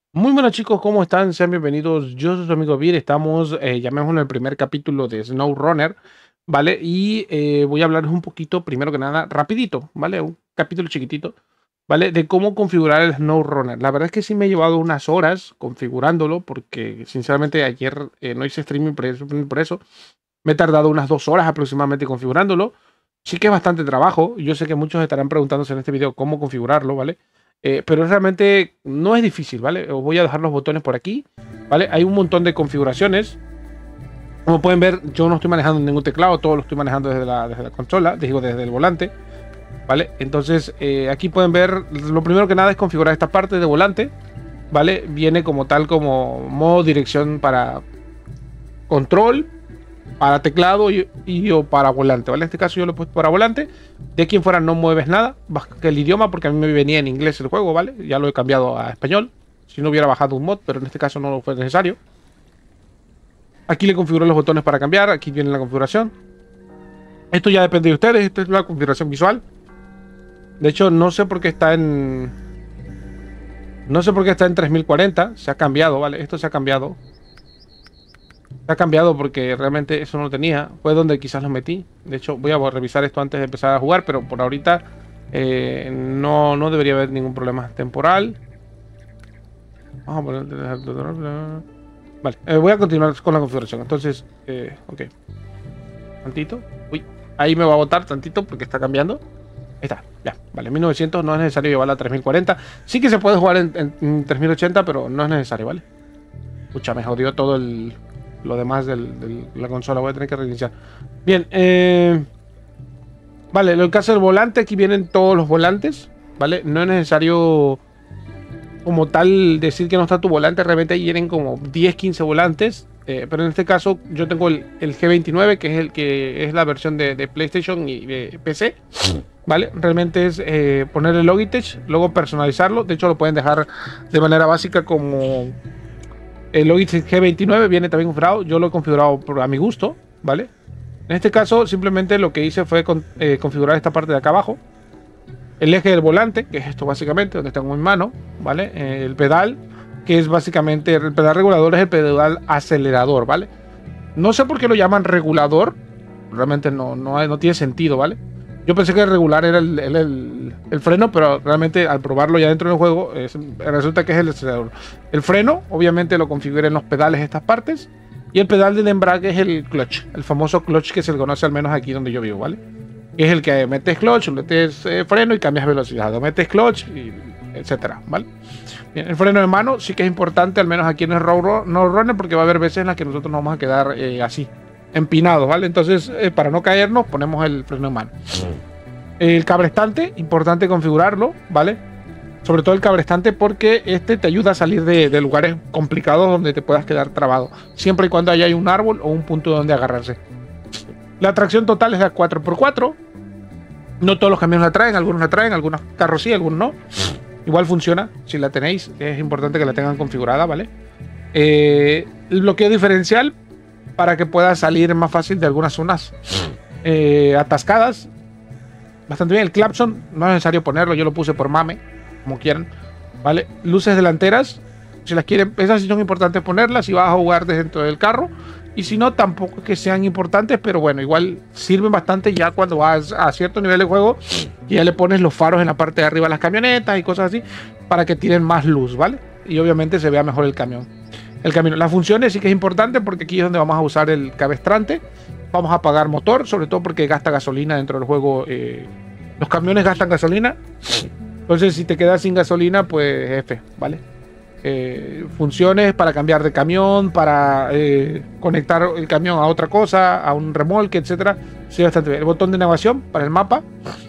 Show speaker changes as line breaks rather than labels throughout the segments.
Muy buenas chicos, ¿cómo están? Sean bienvenidos. Yo soy su amigo Vir. Estamos, llamémoslo el primer capítulo de SnowRunner, ¿vale? Y voy a hablarles un poquito, primero que nada, rapidito, ¿vale? Un capítulo chiquitito, ¿vale? De cómo configurar el SnowRunner. La verdad es que sí me he llevado unas horas configurándolo, porque sinceramente ayer no hice streaming por eso. Me he tardado unas 2 horas aproximadamente configurándolo. Sí que es bastante trabajo. Yo sé que muchos estarán preguntándose en este video cómo configurarlo, ¿vale? Pero realmente no es difícil, ¿vale? Os voy a dejar los botones por aquí, ¿vale? Hay un montón de configuraciones. Como pueden ver, yo no estoy manejando ningún teclado, todo lo estoy manejando desde la consola, digo, desde el volante, ¿vale? Entonces, aquí pueden ver, lo primero que nada es configurar esta parte de volante, ¿vale? Viene como tal, como modo dirección para control, para teclado o para volante, ¿vale? En este caso yo lo he puesto para volante. De aquí en fuera no mueves nada, baja el idioma, porque a mí me venía en inglés el juego, ¿vale? Ya lo he cambiado a español. Si no hubiera bajado un mod, pero en este caso no fue necesario. Aquí le configuro los botones para cambiar, aquí viene la configuración. Esto ya depende de ustedes, esta es la configuración visual. De hecho, no sé por qué está en... No sé por qué está en 3040, se ha cambiado, ¿vale? Esto se ha cambiado. Se ha cambiado porque realmente eso no lo tenía. Fue donde quizás lo metí. De hecho, voy a revisar esto antes de empezar a jugar, pero por ahorita no debería haber ningún problema temporal. Vamos a poner... Vale, voy a continuar con la configuración. Entonces, ok. Tantito. Uy, ahí me va a botar tantito porque está cambiando. Ahí está, ya. Vale, 1900 no es necesario llevarla a 3040. Sí que se puede jugar en 3080, pero no es necesario, ¿vale? Pucha, me jodió todo lo demás de la consola. Voy a tener que reiniciar. Bien, vale, en el caso del volante, aquí vienen todos los volantes, ¿vale? No es necesario como tal decir que no está tu volante. Realmente ahí vienen como 10, 15 volantes. Pero en este caso yo tengo el G29, que es el que es la versión de PlayStation y de PC. ¿Vale? Realmente es poner el Logitech, luego personalizarlo. De hecho, lo pueden dejar de manera básica como el Logitech G29 viene también configurado. Yo lo he configurado a mi gusto, ¿vale? En este caso, simplemente lo que hice fue configurar esta parte de acá abajo. El eje del volante, que es esto básicamente, donde tengo mi mano, ¿vale? El pedal, que es básicamente el pedal regulador, es el pedal acelerador, ¿vale? No sé por qué lo llaman regulador. Realmente no tiene sentido, ¿vale? Yo pensé que el regular era el freno, pero realmente al probarlo ya dentro del juego, resulta que es el acelerador. El freno, obviamente, lo configuré en los pedales, estas partes. Y el pedal del embrague es el clutch, el famoso clutch que se le conoce al menos aquí donde yo vivo, ¿vale? Es el que metes clutch, metes freno y cambias velocidad, o metes clutch, y etcétera, ¿vale? Bien, el freno de mano sí que es importante, al menos aquí en el runner, porque va a haber veces en las que nosotros nos vamos a quedar así, empinados, ¿vale? Entonces, para no caernos, ponemos el freno de mano. El cabrestante, importante configurarlo, ¿vale? Sobre todo el cabrestante, porque este te ayuda a salir de lugares complicados donde te puedas quedar trabado, siempre y cuando haya un árbol o un punto donde agarrarse. La tracción total es la 4x4. No todos los camiones la traen, algunos carros sí, algunos no. Igual funciona, si la tenéis, es importante que la tengan configurada, ¿vale? El bloqueo diferencial para que pueda salir más fácil de algunas zonas atascadas. Bastante bien. El clapson no es necesario ponerlo, yo lo puse por mame, como quieran, ¿vale? Luces delanteras, si las quieren, esas sí son importantes ponerlas si vas a jugar dentro del carro. Y si no, tampoco es que sean importantes, pero bueno, igual sirven bastante ya cuando vas a cierto nivel de juego y ya le pones los faros en la parte de arriba de las camionetas y cosas así para que tienen más luz, ¿vale? Y obviamente se vea mejor el camión. El camino. Las funciones sí que es importante porque aquí es donde vamos a usar el cabestrante. Vamos a apagar motor, sobre todo porque gasta gasolina dentro del juego. Los camiones gastan gasolina. Entonces, si te quedas sin gasolina, pues F, ¿vale? Funciones para cambiar de camión, para conectar el camión a otra cosa, a un remolque, etcétera. Sí, bastante bien. El botón de navegación para el mapa.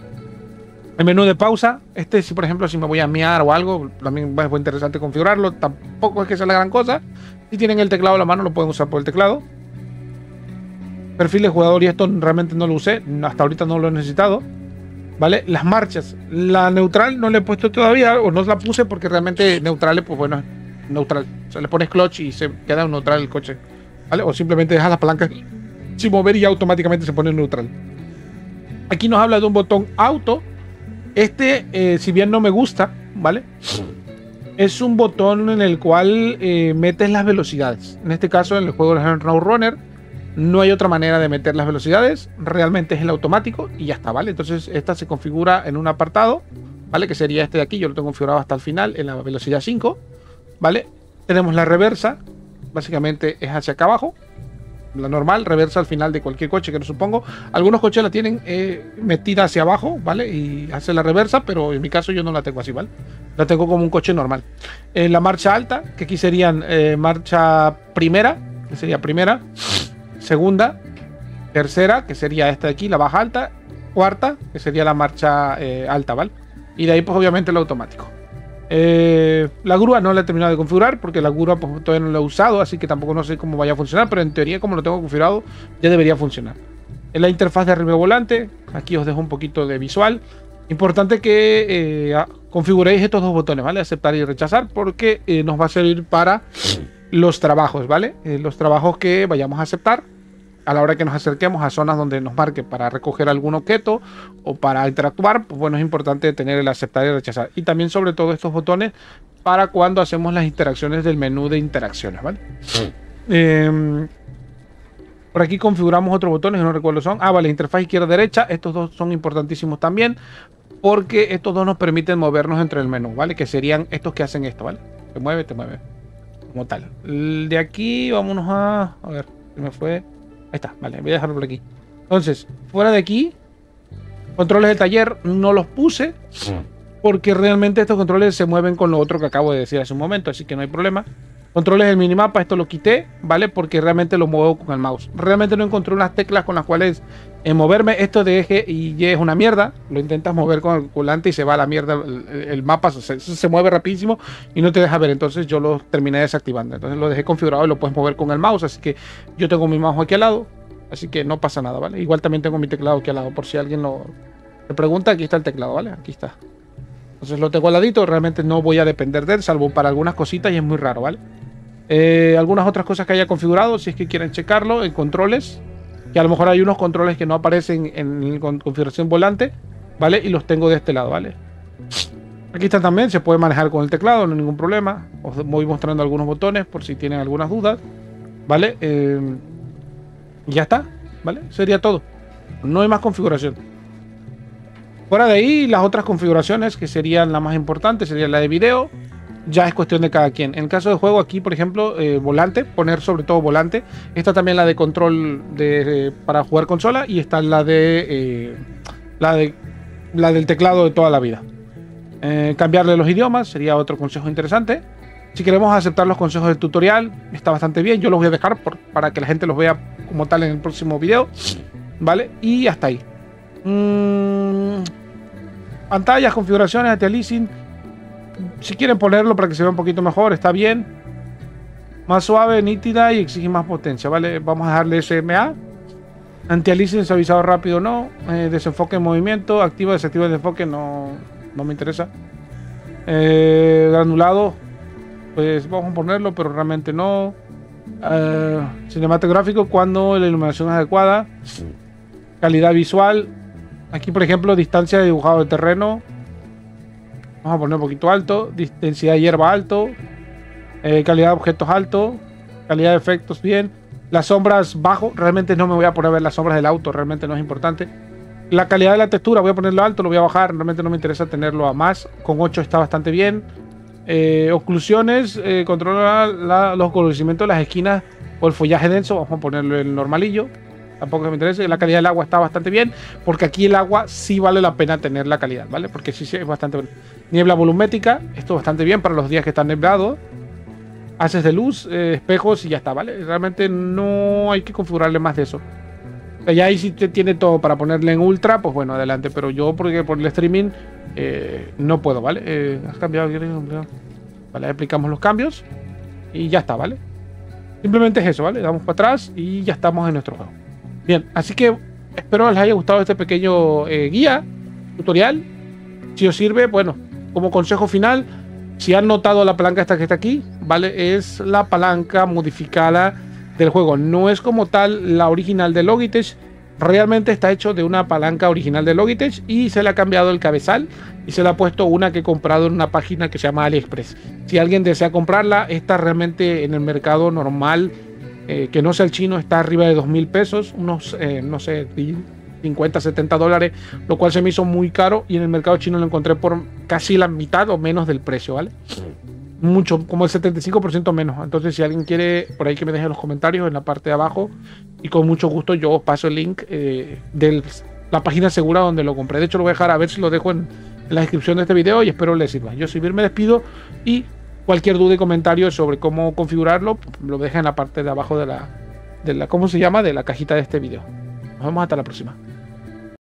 El menú de pausa. Si por ejemplo, si me voy a mear o algo, también es muy interesante configurarlo. Tampoco es que sea la gran cosa. Si tienen el teclado a la mano, lo pueden usar por el teclado. Perfil de jugador, y esto realmente no lo usé. Hasta ahorita no lo he necesitado. ¿Vale? Las marchas. La neutral no le he puesto todavía, o no la puse porque realmente neutral, pues bueno, neutral. O sea, le pones clutch y se queda en neutral el coche. ¿Vale? O simplemente dejas las palancas sin mover y ya automáticamente se pone en neutral. Aquí nos habla de un botón auto. Si bien no me gusta, ¿vale? Es un botón en el cual metes las velocidades. En este caso, en el juego de SnowRunner, no hay otra manera de meter las velocidades. Realmente es el automático y ya está, ¿vale? Entonces, esta se configura en un apartado, ¿vale? Que sería este de aquí. Yo lo tengo configurado hasta el final en la velocidad 5, ¿vale? Tenemos la reversa. Básicamente es hacia acá abajo. La normal, reversa al final de cualquier coche, que no supongo. Algunos coches la tienen metida hacia abajo, ¿vale? Y hace la reversa, pero en mi caso yo no la tengo así, ¿vale? La tengo como un coche normal. La marcha alta, que aquí serían marcha primera, que sería primera, segunda, tercera, que sería esta de aquí, la baja alta, cuarta, que sería la marcha alta, ¿vale? Y de ahí, pues obviamente el automático. La grúa no la he terminado de configurar porque la grúa pues, todavía no la he usado, así que tampoco no sé cómo vaya a funcionar, pero en teoría como lo tengo configurado ya debería funcionar. En la interfaz de arriba volante, aquí os dejo un poquito de visual. Importante que configuréis estos dos botones, ¿vale? Aceptar y rechazar, porque nos va a servir para los trabajos, ¿vale? Los trabajos que vayamos a aceptar a la hora que nos acerquemos a zonas donde nos marque para recoger algún objeto o para interactuar, pues bueno, es importante tener el aceptar y rechazar. Y también sobre todo estos botones para cuando hacemos las interacciones del menú de interacciones, ¿vale? Por aquí configuramos otros botones que no recuerdo son. Ah, vale, interfaz izquierda-derecha. Estos dos son importantísimos también porque estos dos nos permiten movernos entre el menú, ¿vale? Que serían estos que hacen esto, ¿vale? Te mueve, como tal. De aquí vámonos a ver, se me fue. Ahí está, vale, voy a dejarlo por aquí. Entonces, fuera de aquí, controles del taller no los puse porque realmente estos controles se mueven con lo otro que acabo de decir hace un momento, así que no hay problema. Controles del minimapa, esto lo quité, ¿vale? Porque realmente lo muevo con el mouse. Realmente no encontré unas teclas con las cuales moverme. Esto de eje y Y es una mierda. Lo intentas mover con el volante y se va a la mierda. El mapa se mueve rapidísimo y no te deja ver. Entonces yo lo terminé desactivando. Entonces lo dejé configurado y lo puedes mover con el mouse. Así que yo tengo mi mouse aquí al lado. Así que no pasa nada, ¿vale? Igual también tengo mi teclado aquí al lado. Por si alguien lo pregunta, aquí está el teclado, ¿vale? Aquí está. Entonces lo tengo al ladito. Realmente no voy a depender de él, salvo para algunas cositas y es muy raro, ¿vale? Algunas otras cosas que haya configurado, si es que quieren checarlo, en controles, que a lo mejor hay unos controles que no aparecen en configuración volante, ¿vale? Y los tengo de este lado, ¿vale? Aquí está también, se puede manejar con el teclado, no hay ningún problema. Os voy mostrando algunos botones por si tienen algunas dudas, ¿vale? Ya está, ¿vale? Sería todo. No hay más configuración. Fuera de ahí, las otras configuraciones que serían las más importantes, sería la de video. Ya es cuestión de cada quien. En el caso de juego, aquí, por ejemplo, volante, poner sobre todo volante. Está también la de control para jugar consola y está la del teclado de toda la vida. Cambiarle los idiomas sería otro consejo interesante. Si queremos aceptar los consejos del tutorial, está bastante bien. Yo los voy a dejar para que la gente los vea como tal en el próximo video, ¿vale? Y hasta ahí. Pantallas, configuraciones, anti-aliasing. Si quieren ponerlo para que se vea un poquito mejor, está bien. Más suave, nítida y exige más potencia, ¿vale? Vamos a dejarle SMA. Anti-aliasing, suavizado rápido, no. Desenfoque en movimiento. Activa, desactiva el desenfoque, no me interesa. Granulado, pues vamos a ponerlo, pero realmente no. Cinematográfico cuando la iluminación es adecuada. Calidad visual. Aquí, por ejemplo, distancia de dibujado de terreno. Vamos a poner un poquito alto. Densidad de hierba alto. Calidad de objetos alto. Calidad de efectos bien. Las sombras bajo. Realmente no me voy a poner a ver las sombras del auto. Realmente no es importante. La calidad de la textura voy a ponerlo alto. Lo voy a bajar. Realmente no me interesa tenerlo a más. Con 8 está bastante bien. Oclusiones. Controla los oscurecimientos de las esquinas o el follaje denso. Vamos a ponerlo en normalillo. Tampoco me interesa. La calidad del agua está bastante bien. Porque aquí el agua sí vale la pena tener la calidad, ¿vale? Porque sí es bastante bueno. Niebla volumétrica. Esto bastante bien para los días que están nublados. Haces de luz, espejos y ya está, ¿vale? Realmente no hay que configurarle más de eso. Ya ahí si tiene todo para ponerle en ultra, pues bueno, adelante. Pero yo, porque por el streaming, no puedo, ¿vale? ¿Has cambiado? Vale, aplicamos los cambios. Y ya está, ¿vale? Simplemente es eso, ¿vale? Damos para atrás y ya estamos en nuestro juego. Bien, así que espero les haya gustado este pequeño guía, tutorial. Si os sirve, bueno, como consejo final, si han notado la palanca esta que está aquí, ¿vale? Es la palanca modificada del juego. No es como tal la original de Logitech, Realmente está hecho de una palanca original de Logitech y se le ha cambiado el cabezal y se le ha puesto una que he comprado en una página que se llama AliExpress. Si alguien desea comprarla, esta realmente en el mercado normal, que no sea el chino, está arriba de 2.000 pesos, unos, no sé, 50, 70 dólares, lo cual se me hizo muy caro, y en el mercado chino lo encontré por casi la mitad o menos del precio, ¿vale? Mucho, como el 75% menos. Entonces, si alguien quiere, por ahí que me deje en los comentarios en la parte de abajo, y con mucho gusto yo os paso el link de la página segura donde lo compré. De hecho, lo voy a dejar, a ver si lo dejo en la descripción de este video, y espero les sirva. Yo soy Vir, me despido, y cualquier duda y comentario sobre cómo configurarlo lo deja en la parte de abajo de la ¿cómo se llama? De la cajita de este video. Nos vemos hasta la próxima.